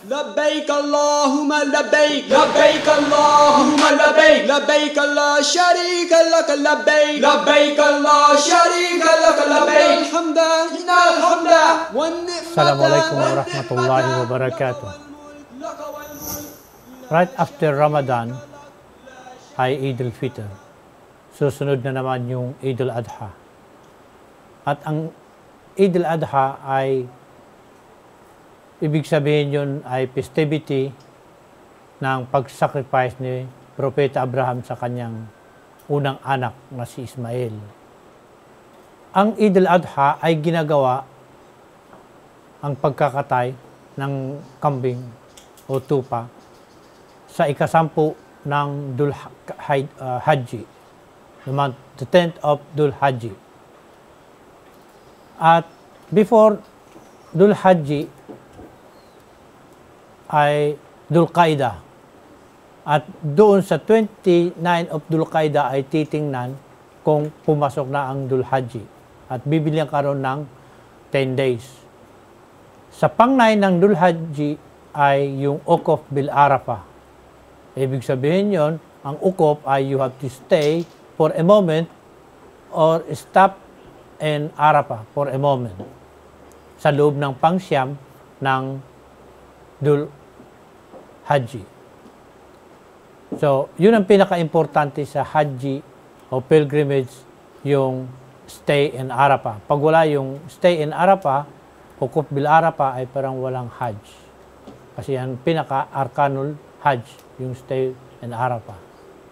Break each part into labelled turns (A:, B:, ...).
A: لبيك اللهم لبيك لبيك اللهم لبيك لبيك لا شريك لك لبيك لبيك لا شريك لك لبيك الحمد إن الحمد والنعمة.
B: Assalamualaikum warahmatullahi wabarakatuh. Right after Ramadan ay Eid al-Fitr. Susunod na naman yung Eid al-Adha. At ang Eid al-Adha ay ibig sabihin yun ay festivity ng pag-sacrifice ni Propeta Abraham sa kanyang unang anak na si Ismail. Ang Eid al-Adha ay ginagawa ang pagkakatay ng kambing o tupa sa ikasampu ng Dhul Hajji, the 10th of Dhul Hajji. At before Dhul Hajji ay Dhul Qaida. At doon sa 29 of Dhul Qaida ay titingnan kung pumasok na ang Dhul Hajji. At bibilihan karon ng 10 days. Sa pang-9 ng Dhul Hajji ay yung Ukuf bil Arafah. Ibig sabihin yon, ang Ukuf ay you have to stay for a moment or stop in Arafah for a moment. Sa loob ng pang-siyam ng Dhul Hajji. So, yun ang pinaka-importante sa Hajji o pilgrimage, yung stay in Arafah. Pag wala yung stay in Arafah, Ukuf bil Arafah ay parang walang Hajj. Kasi yan pinaka-arkanul Hajj, yung stay in Arafah.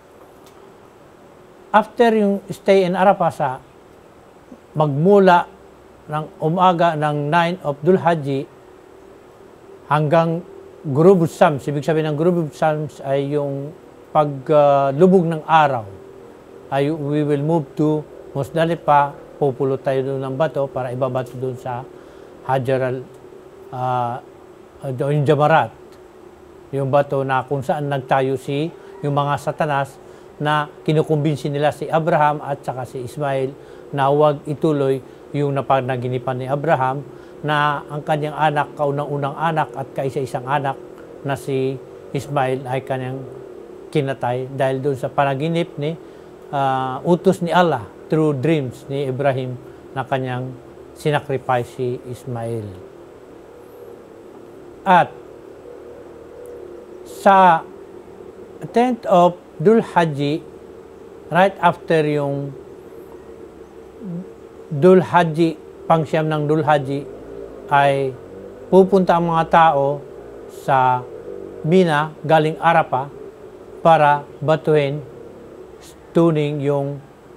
B: After yung stay in Arafah sa magmula ng umaga ng 9 of Dhul Hajji hanggang Ghurub Shams, ibig sabihin ng Ghurub Shams ay yung paglubog ng araw. Ay we will move to Musdalifah, pupulot tayo doon ng bato para ibabato doon sa Hajar yung Jamarat. Yung bato na kung saan nagtayo yung mga satanas na kinukumbinsi nila si Abraham at saka si Ismail na huwag ituloy yung napanaginipan ni Abraham na ang kanyang anak, kaunang-unang anak at kaisa-isang anak na si Ismail ay kanyang kinatay dahil doon sa panaginip ni utos ni Allah through dreams ni Ibrahim na kanyang sinacrifice si Ismail. At sa 10th of Dhul Hajji, right after yung Dhul Hajji, pangsyam ng Dhul Hajji, ay pupunta ang mga tao sa Mina galing Arafah para batuhin, tuning yung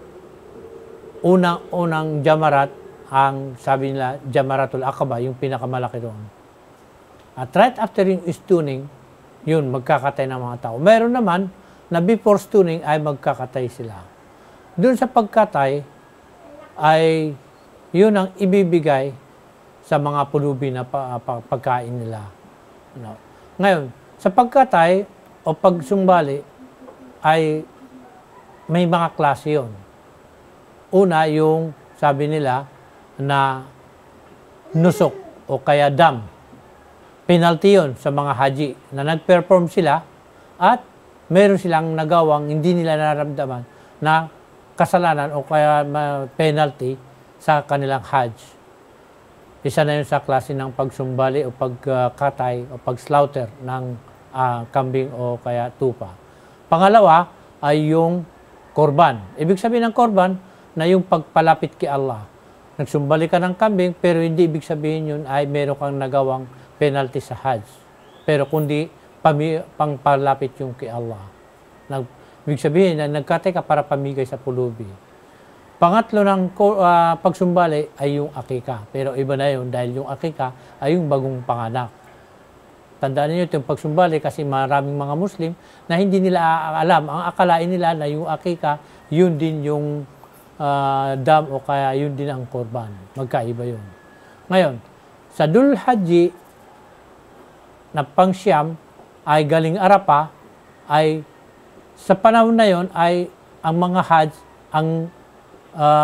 B: unang Jamarat, ang sabi nila Jamaratul Aqaba, yung pinakamalaki doon. At right after yung stuning, yun, magkakatay ng mga tao. Meron naman na before stuning ay magkakatay sila. Doon sa pagkatay ay yun ang ibibigay sa mga pulubi na pagkain nila. No. Ngayon, sa pagkatay o pagsumbali ay may mga klase yun. Una, yung sabi nila na nusok o kaya dam. Penalty yun sa mga haji na nag-perform sila at meron silang nagawang hindi nila nararamdaman na kasalanan o kaya penalty sa kanilang hajj. Isa na yun sa klase ng pagsumbali o pagkatay o pag-slaughter ng kambing o kaya tupa. Pangalawa ay yung korban. Ibig sabihin ng korban na yung pagpalapit kay Allah. Nagsumbali ka ng kambing pero hindi ibig sabihin yun ay meron kang nagawang penalty sa hajj. Pero kundi pangpalapit yung kay Allah. Ibig sabihin na nagkatay ka para pamigay sa pulubi. Pangatlo ng pagsumbali ay yung akika. Pero iba na yun dahil yung akika ay yung bagong panganak. Tandaan niyo yung pagsumbali kasi maraming mga Muslim na hindi nila alam. Ang akalain nila na yung akika, yun din yung dam o kaya yun din ang korban. Magkaiba yun. Ngayon, sa Dhul Hajji na pangsyam ay galing Arafah ay sa panahon na yon ay ang mga Hajj, ang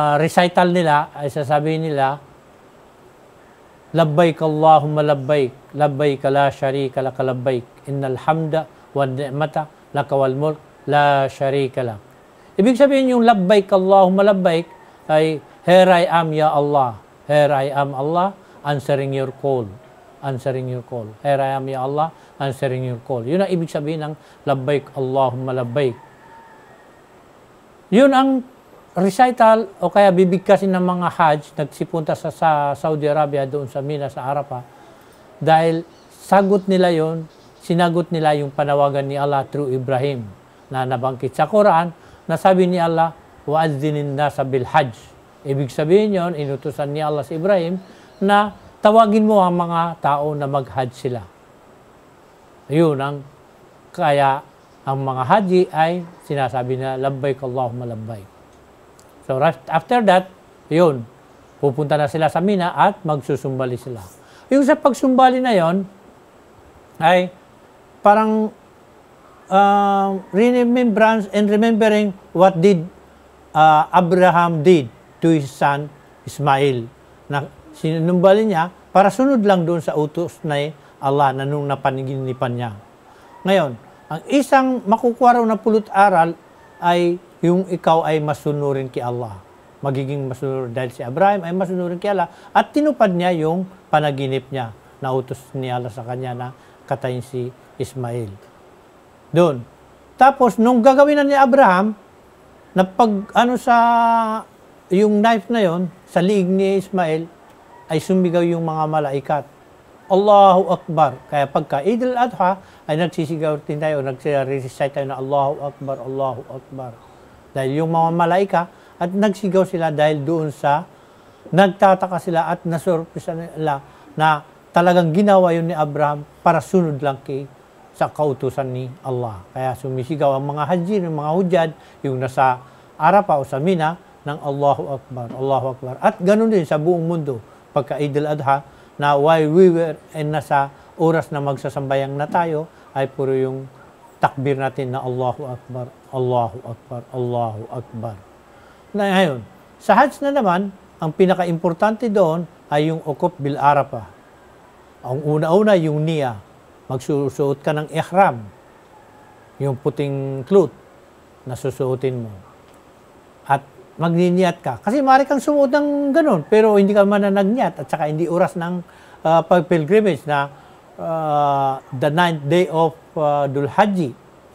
B: recital nila ay sasabihin nila, labbaik Allahumma labbaik, labbaik la syarika lak labbaik innal hamda wan ni'mata lak wal mulk la syarika lak. Ibig sabihin yung labbaik Allahumma labbaik ay here I am ya Allah. Here I am Allah answering your call. Answering your call. Here I am ya Allah answering your call. Yun ang ibig sabihin ng labbaik Allahumma labbaik. Yun ang recital o kaya bibigkasin ng mga Hajj nagsipunta sa Saudi Arabia doon sa Mina sa Arafah dahil sagot nila yon, sinagot nila yung panawagan ni Allah through Ibrahim na nabangkit sa Quran na sabi ni Allah wa'adzinin nasa bil Hajj. Ibig sabihin yon, inutusan ni Allah si Ibrahim na tawagin mo ang mga tao na mag-Hajj sila. Yun ang kaya ang mga Haji ay sinasabi na labbaik Allahumma labbaik. So after that, yun, pupunta na sila sa Mina at magsusumbali sila. Yung sa pagsumbali na yon ay parang remembrance and remembering what did Abraham did to his son Ismail. Na sinumbali niya para sunod lang doon sa utos na Allah na nung napaniginipan niya. Ngayon, ang isang makukuha na pulot-aral ay yung ikaw ay masunurin kay Allah. Magiging masunur dahil si Abraham ay masunurin kay Allah at tinupad niya yung panaginip niya na utos ni Allah sa kanya na katayin si Ismail. Doon. Tapos, nung gagawin na ni Abraham, na pag sa yung knife na yon sa liig ni Ismail, ay sumigaw yung mga malaikat. Allahu Akbar. Kaya pagka Eid al-Adha, ay nagsisigaw din tayo, nagsirecite tayo na Allahu Akbar, Allahu Akbar. Dahil yung mga malaika, at nagsigaw sila dahil doon sa, nagtataka sila at nasurpresa nila na talagang ginawa yun ni Abraham para sunod lang sa kautusan ni Allah. Kaya sumisigaw ang mga haji, yung mga hujjad, yung nasa Arafah o sa Mina, ng Allahu Akbar, Allahu Akbar. At ganun din sa buong mundo, pagka Eid al-Adha, na while we were nasa oras na magsasambayang na tayo, ay puro yung takbir natin na Allahu Akbar, Allahu Akbar, Allahu Akbar. Na ngayon, sa Hajj na naman, ang pinaka-importante doon ay yung Ukuf bil Arafah. Ang una-una yung niya. Magsusuot ka ng ihram, yung puting cloth na susuotin mo. At magniniyat ka. Kasi maaari kang sumuot ng ganun, pero hindi ka mananagniyat at saka hindi oras ng pag-pilgrimage na the 9th day of Dhul Hajji.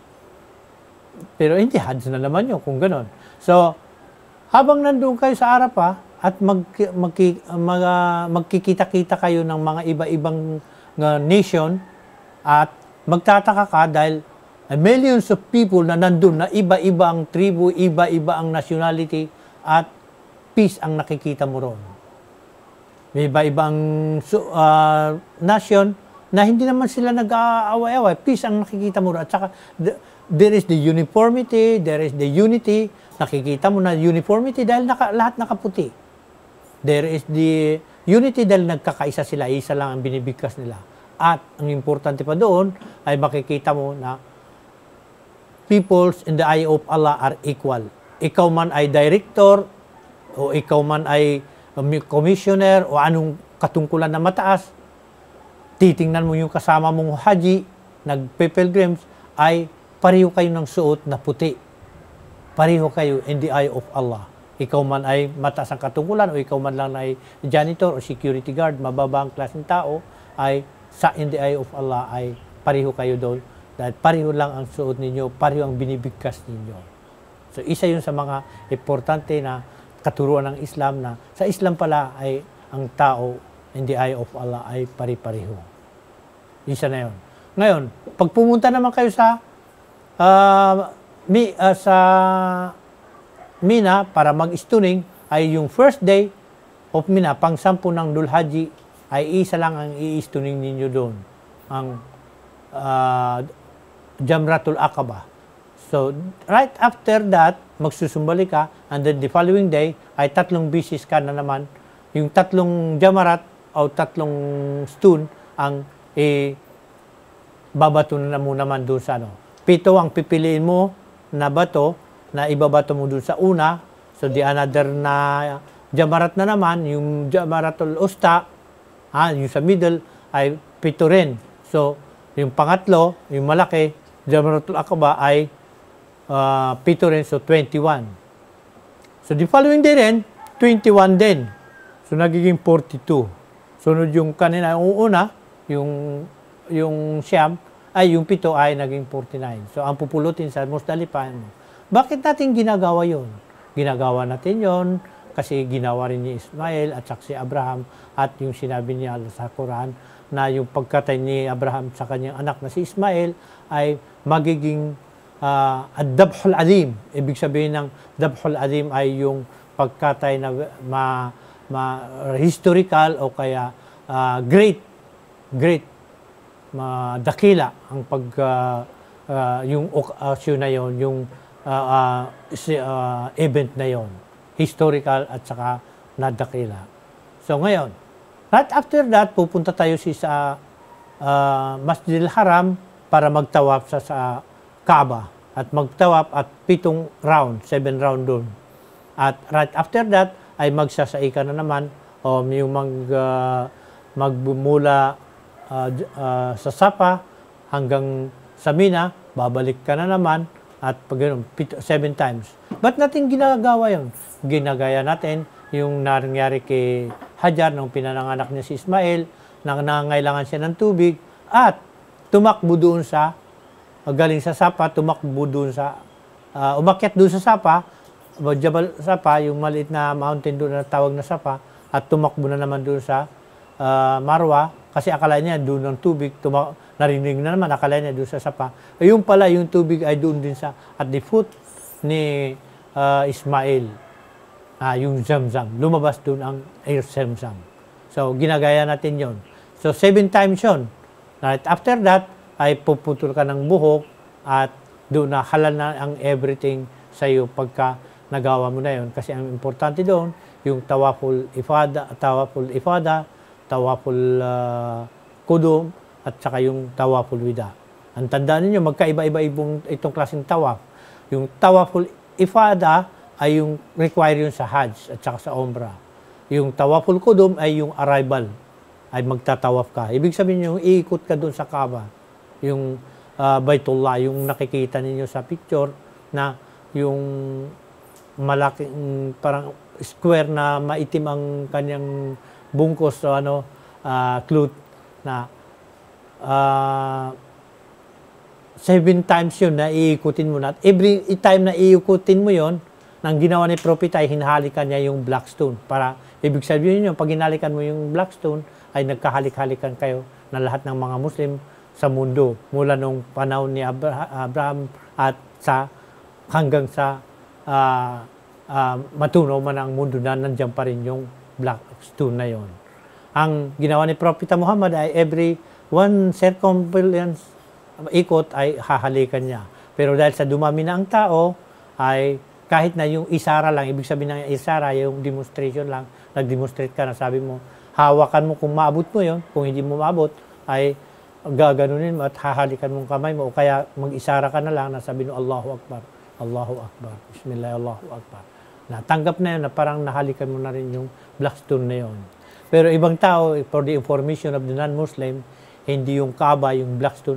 B: Pero hindi, Hajj na naman yun kung ganun. So, habang nandun kayo sa Arafah at magkikita-kita kayo ng mga iba-ibang nation at magtataka ka dahil millions of people na nandun na iba-iba ang tribu, iba-iba ang nationality at peace ang nakikita mo roon. May iba-ibang nation na hindi naman sila nag-aaway-away. Peace ang nakikita mo roon. At saka there is the uniformity, there is the unity. Nakikita mo na uniformity dahil lahat nakaputi. There is the unity dahil nagkakaisa sila, isa lang ang binibigkas nila. At ang importante pa doon ay makikita mo na peoples in the eye of Allah are equal. Ikaw man ay director o ikaw man ay commissioner o anong katungkulan na mataas, titingnan mo yung kasama mong haji, nagpe-pilgrims, ay pareho kayo ng suot na puti. Pareho kayo in the eye of Allah. Ikaw man ay mataas ang katungkulan o ikaw man lang ay janitor o security guard, mababa ang klaseng tao, ay sa in the eye of Allah ay pareho kayo doon. Dahil pareho lang ang suot ninyo, pareho ang binibigkas ninyo. So isa yun sa mga importante na katuruan ng Islam na sa Islam pala ay ang tao in the eye of Allah ay pari-pareho. Isa na yun. Ngayon, pag pumunta naman kayo sa Mina para mag-stuning ay yung first day of Mina, pang-10 ng Dhul Hajji ay isa lang ang i-stuning ninyo doon. Ang Jamratul Aqaba. So, right after that, magsusumbali ka, and then the following day, ay 3 bisis ka na naman, yung 3 jamarat o 3 stone ang babato na mo naman doon sa 7 ang pipiliin mo na bato na ibabato mo doon sa una. So, the another na jamarat na naman, yung Jamaratul Usta, yung sa middle, ay pito rin. So, yung pangatlo, yung malaki, Jamratul Aqaba ay pito rin, so 21. So, the following day rin, 21 din. So, nagiging 42. Sunod yung kanina, yung una, yung siyam, ay yung pito ay naging 49. So, ang pupulutin sa Musdalifah mo. Bakit natin ginagawa yun? Ginagawa natin yon kasi ginawa rin ni Ismael at saka si Abraham at yung sinabi niya sa Quran na yung pagkatay ni Abraham sa kanyang anak na si Ismael ay magiging ad-dabhul adim. Ibig sabihin ng dabhul adim ay yung pagkatay na historical o kaya great dakila ang yung occasion na yon, yung event na yon, historical at saka nadakila. So ngayon, right after that, pupunta tayo sa Masjidil Haram para magtawaf sa Kaaba at magtawaf at 7 round doon. At right after that, ay magsasaika na naman o yung magmula sa Safa hanggang sa Mina, babalik ka na naman at pag 7 times. Ba't natin ginagawa yun? Ginagaya natin yung nangyari kay Hajar nung pinananganak niya si Ismael, nangangailangan siya ng tubig at tumakbo doon galing sa Safa, tumakbo doon umakyat doon sa Safa, Jabal Safa, yung maliit na mountain doon na tawag na Safa, at tumakbo na naman doon sa Marwa kasi akala niya doon ng tubig, narinig na naman, akala niya doon sa Safa. Yung pala, yung tubig ay doon din at the foot ni Ismael, yung Zamzam. Lumabas doon ang air Zamzam. So, ginagaya natin yon. So, 7 times yon. Right after that, ay puputol ka ng buhok at doon na halal na ang everything sa iyo pagka nagawa mo na yon. Kasi ang importante doon, yung tawaful ifada, tawaful kudum, at saka yung tawaful wida. Ang tandaan niyo, magkaiba-iba itong klaseng tawaf. Yung tawaful ifada ay yung require yun sa Hajj at saka sa Umrah. Yung tawaful kudum ay yung arrival, ay magtatawaf ka. Ibig sabihin yung iikot ka doon sa Kaaba, yung Baitullah, yung nakikita ninyo sa picture na yung malaking parang square na maitim ang kanyang bungkos o cloth na 7 times yun na iikutin mo na. Every time na iikutin mo yon, nang ginawa ni Prophet ay hinahalikan niya yung black stone. Para ibig sabihin yun, pag hinalikan mo yung black stone, ay nagkahalik-halikan kayo na lahat ng mga Muslim sa mundo. Mula nung panahon ni Abraham at hanggang sa matunaw man ang mundo na nandiyan pa rin yung black stone na yon. Ang ginawa ni Prophet Muhammad ay every 1 circumference ikot ay hahalikan niya. Pero dahil sa dumami na ang tao, ay kahit na yung isara lang, ibig sabihin ng isara, yung demonstration lang, nag-demonstrate ka na, sabi mo, hawakan mo kung maabot mo yon, kung hindi mo maabot, ay gaganunin mo at hahalikan mong kamay mo, o kaya mag-isara ka na lang, na sabi mo, Allahu Akbar, Allahu Akbar, Bismillah, Allahu Akbar. Natanggap na yun na parang nahalikan mo na rin yung black stone na yun. Pero ibang tao, for the information of the non-Muslim, hindi yung Kaaba, yung black stone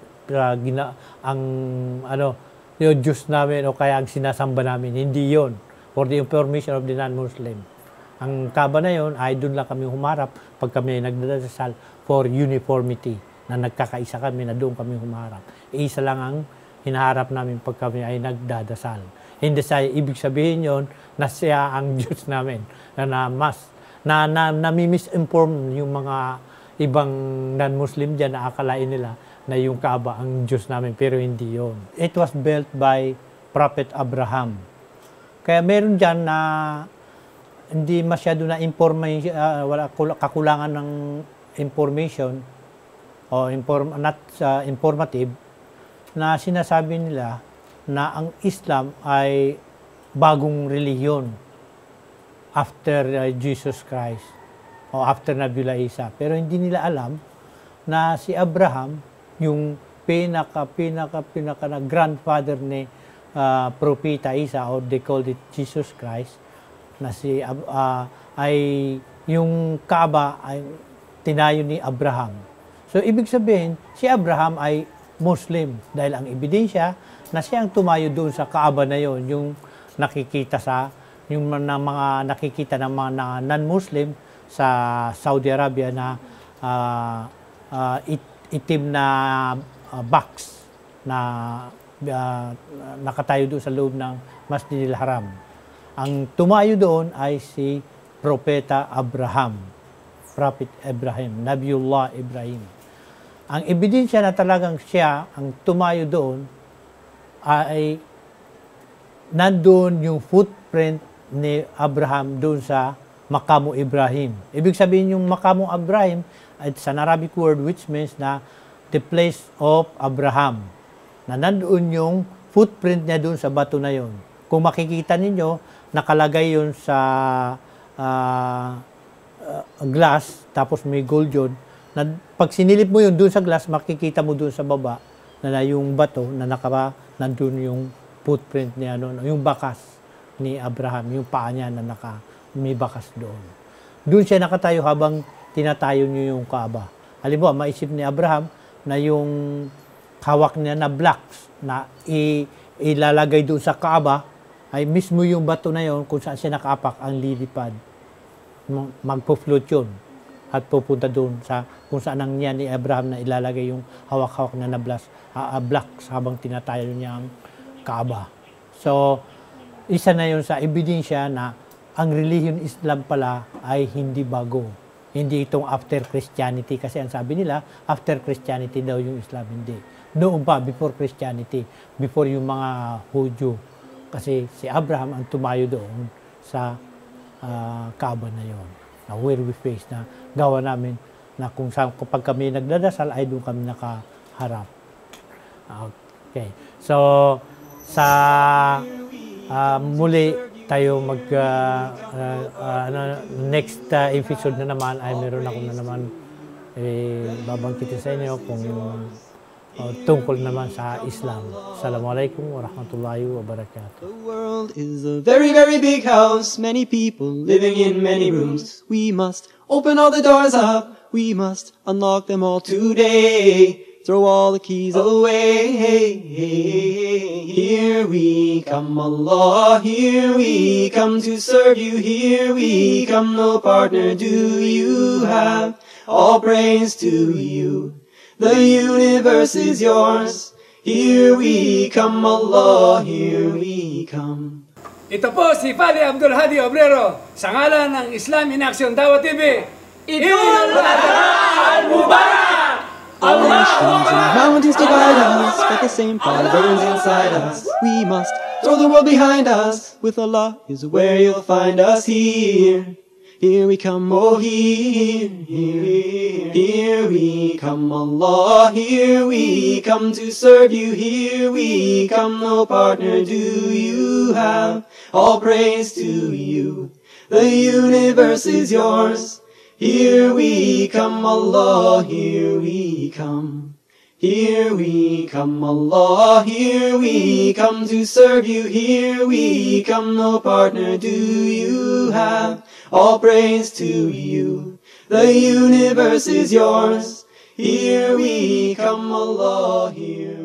B: yung Diyos namin o kaya ang sinasamba namin. Hindi yon. For the information of the non-Muslim. Ang Kaaba na yon ay doon lang kami humarap pag kami nagdadasal for uniformity, na nagkakaisa kami, na doon kami humarap. Isa lang ang hinaharap namin pag kami ay nagdadasal. Hindi sa ibig sabihin yon na siya ang Diyos namin, na nami-misinform yung mga ibang non-Muslim dyan na akalain nila na yung Kaaba ang Diyos namin, pero hindi yon. It was built by Prophet Abraham. Kaya meron dyan na hindi masyado na wala kakulangan ng information o not informative, na sinasabi nila na ang Islam ay bagong relihiyon after Jesus Christ o after Nabiullah Isa. Pero hindi nila alam na si Abraham, yung pinaka na grandfather ni Propeta Isa, or they called it Jesus Christ, na ay yung Kaaba ay tinayo ni Abraham. So, ibig sabihin, si Abraham ay Muslim dahil ang ebidensya na siya ang tumayo doon sa Kaaba na yon, yung nakikita yung mga nakikita ng mga non-Muslim sa Saudi Arabia na itim na box na nakatayo doon sa loob ng Masjidil Haram. Ang tumayo doon ay si Propeta Abraham, Prophet Ibrahim, Nabiullah Ibrahim. Ang ebidensya na talagang siya ang tumayo doon ay nandoon yung footprint ni Abraham doon sa Maqamu Ibrahim. Ibig sabihin yung Maqamu Ibrahim ay sa Arabic word which means na the place of Abraham. Na nandoon yung footprint niya doon sa bato na yon. Kung makikita ninyo, nakalagay yun sa glass, tapos may gold yun. Na pag sinilip mo yun doon sa glass, makikita mo doon sa baba na yung bato na nandun yung footprint niya, yung bakas ni Abraham, yung paa niya na may bakas doon. Doon siya nakatayo habang tinatayo niyo yung Kaaba. Halimbawa, maisip ni Abraham na yung hawak niya na blocks na ilalagay doon sa Kaaba ay mismo yung bato na yon kung saan siya nakaapak ang lilipad. Magpo-float yun at pupunta doon sa kung saan ang niya ni Abraham na ilalagay yung hawak-hawak na blocks habang tinatayo niya ang Kaaba. So, isa na yun sa ebidensya na ang religion Islam pala ay hindi bago. Hindi itong after Christianity. Kasi ang sabi nila, after Christianity daw yung Islam. Hindi. Noon pa, before Christianity. Before yung mga Hudyo. Kasi si Abraham ang tumayo doon sa Kaaba na yon. Na where we face na gawa namin na kung saan kapag kami nagdadasal ay doon kami nakaharap. Okay. So, sa muli tayo next episode na naman ay meron ako na naman babangkitin sa inyo kung tungkol naman sa Islam. Assalamualaikum warahmatullahi wabarakatuh.
A: The world is a very, very big house, many people living in many rooms. We must open all the doors up, we must unlock them all today. Throw all the keys away. Here we come, Allah. Here we come to serve you. Here we come, no partner do you have. All praise to you. The universe is yours. Here we come, Allah. Here we come.
C: Ito po si Fali Abdul Hadi Obrero sa ngalan ng Islam in Action Dawah TV. Idul Adha Al-Mubarak!
A: Nations and mountains divide us, but the same fire burns inside us. We must throw the world behind us. With Allah is where you'll find us. Here we come, oh here we come, Allah. Here we come to serve you. Here we come, no partner do you have. All praise to you. The universe is yours. Here we come, Allah, here we come. Here we come, Allah, here we come to serve you. Here we come, no partner do you have. All praise to you. The universe is yours. Here we come, Allah, here